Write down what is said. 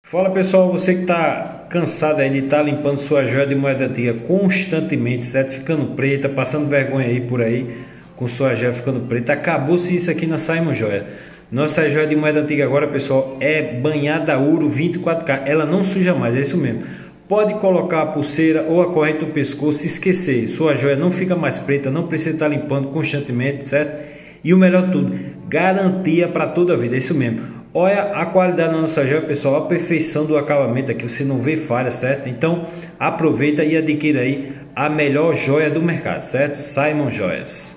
Fala pessoal, você que está cansado aí de estar limpando sua joia de moeda antiga constantemente, certo? Ficando preta, passando vergonha aí por aí, com sua joia ficando preta. Acabou-se isso aqui na Simon Joia. Nossa joia de moeda antiga agora, pessoal, é banhada a ouro 24K. Ela não suja mais, é isso mesmo. Pode colocar a pulseira ou a corrente no pescoço e esquecer. Sua joia não fica mais preta, não precisa estar limpando constantemente, certo? E o melhor de tudo, garantia para toda a vida, é isso mesmo. Olha a qualidade da nossa joia, pessoal, a perfeição do acabamento aqui, você não vê falha, certo? Então aproveita e adquira aí a melhor joia do mercado, certo? Simon Joias.